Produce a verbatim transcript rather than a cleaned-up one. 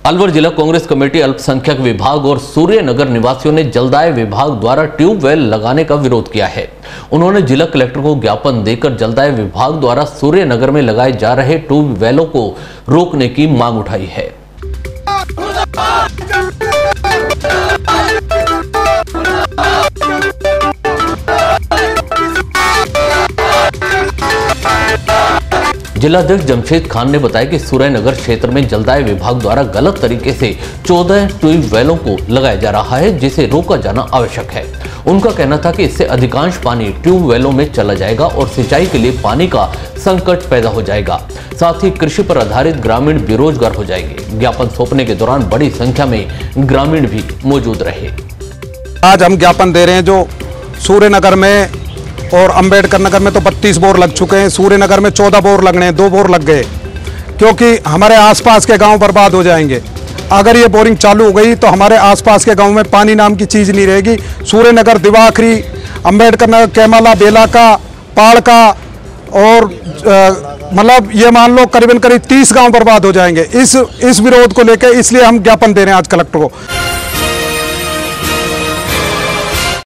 अलवर जिला कांग्रेस कमेटी अल्पसंख्यक विभाग और सूर्यनगर निवासियों ने जलदाय विभाग द्वारा ट्यूबवेल लगाने का विरोध किया है। उन्होंने जिला कलेक्टर को ज्ञापन देकर जलदाय विभाग द्वारा सूर्यनगर में लगाए जा रहे ट्यूबवेलों को रोकने की मांग उठाई है। जिलाध्यक्ष जमशेद खान ने बताया कि सूर्यनगर क्षेत्र में जलदाय विभाग द्वारा गलत तरीके से चौदह ट्यूबवेलों को लगाया जा रहा है, जिसे रोका जाना आवश्यक है। उनका कहना था कि इससे अधिकांश पानी ट्यूबवेलों में चला जाएगा और सिंचाई के लिए पानी का संकट पैदा हो जाएगा। साथ ही कृषि पर आधारित ग्रामीण बेरोजगार हो जाएंगे। ज्ञापन सौंपने के दौरान बड़ी संख्या में ग्रामीण भी मौजूद रहे। आज हम ज्ञापन दे रहे हैं जो सूर्यनगर में और अंबेडकर नगर में तो बत्तीस बोर लग चुके हैं, सूर्यनगर में चौदह बोर लगने हैं, दो बोर लग गए, क्योंकि हमारे आसपास के गांव बर्बाद हो जाएंगे। अगर ये बोरिंग चालू हो गई तो हमारे आसपास के गांव में पानी नाम की चीज़ नहीं रहेगी। सूर्यनगर, दिवाखरी, अंबेडकर नगर, कैमाला, बेला का, पाड़ का और मतलब ये मान लो करीबन करीब तीस गाँव बर्बाद हो जाएंगे। इस इस विरोध को लेकर इसलिए हम ज्ञापन दे रहे हैं आज कलेक्टर को।